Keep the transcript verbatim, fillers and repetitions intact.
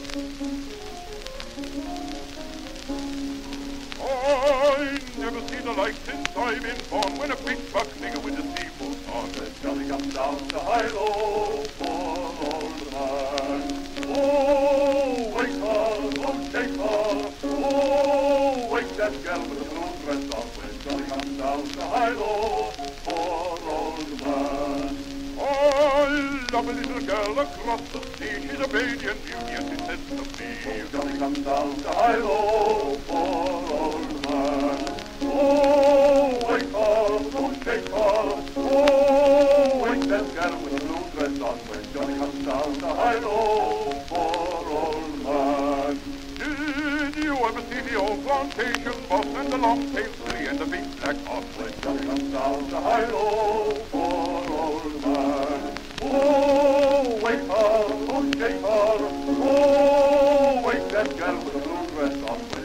I never seen the like since I've been born, when a big buck nigger with a steamboat on. When Johnny comes down to hilo, poor old man. Oh, wake her, oh, shake her. Oh, wake that girl with the blue dress on. When Johnny comes down to hilo, poor old man. I love a little girl across the sea. She's a radiant beauty and she says to me, Oh, Johnny comes down to hilo, poor old man. Oh, wake her, oh, shake her. Oh, wake that girl with the blue dress on. When Johnny comes down to hilo, poor old man. did you ever see the old plantation boss and the long-tailed filly and the big black horse? When Johnny comes down to hilo, poor old man. Oh, wake her, oh, shake her. Oh, wake that girl with the blue dress on.